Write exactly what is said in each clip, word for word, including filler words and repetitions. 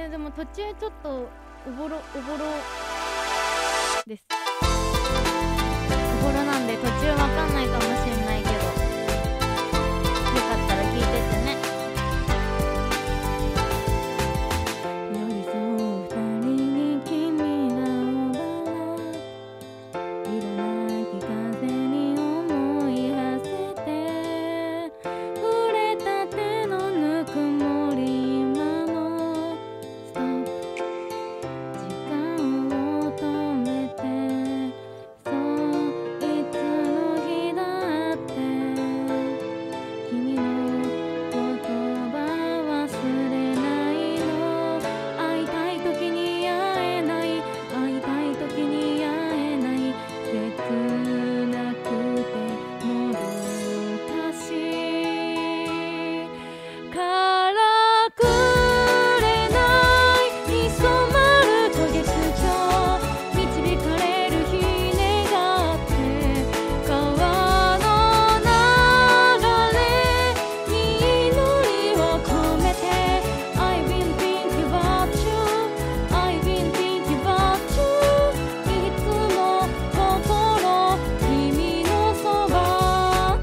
えでも途中ちょっとおぼろおぼろです。おぼろなんで途中わかんないかもしれないけど、よかったら聞いててね。寄り添う二人に君が奪わ色なき風に思い馳せて触れた手のぬくもり今もストップ時間を止めてそういつの日だって君の言葉忘れないの会いたい時に会えない会いたい時に会えない切なくてもどかしいからくれないに染まる渡月橋導かれる日願って川の流れに祈りを込めて I've been thinking about you I've been thinking about you いつも心君のそば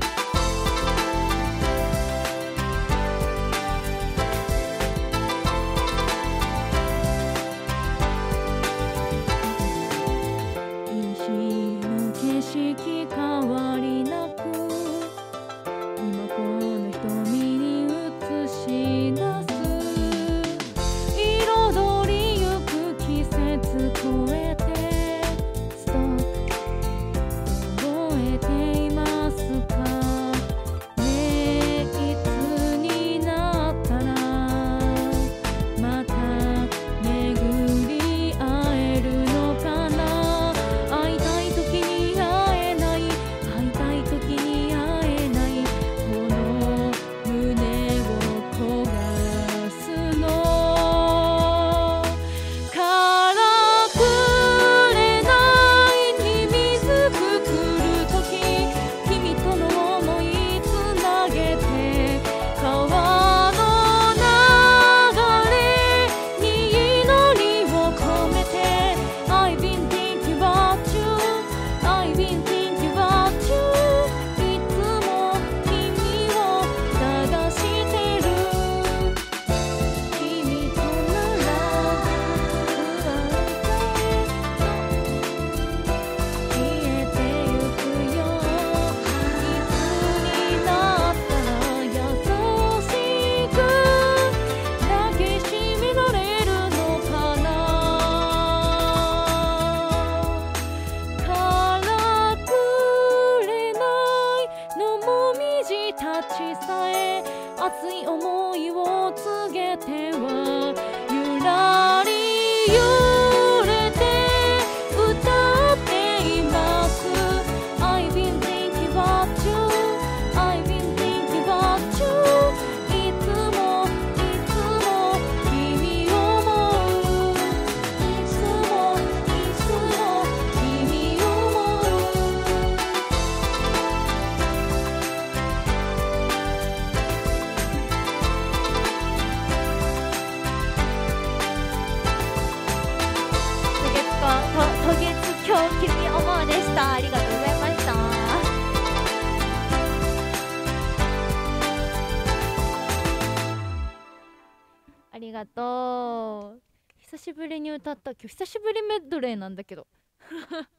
西の景色変わりなく今この瞳に映し出す彩りゆく季節超えてストップ覚えていますかねえいつになったらまた巡り会えるのかな会いたい時に会えない会いたい時に会えないこの胸を焦がすのからくれないに水くくる時君との想いつなげて川の流れに祈りを込めて I've been thinking about you I've been thinking about you いつも君を探してる君となら不安消えてゆくよいつになったら優しく抱きしめられるのかなからくれないのもみじたちさえ熱い思いを告げてはゆらり揺れて歌っています I've been thinking about you I've been thinking about you いつもいつも君を思ういつもいつも君を思う渡月橋君思うでした。ありがとうございました。ありがとう。久しぶりに歌った。今日久しぶりメドレーなんだけど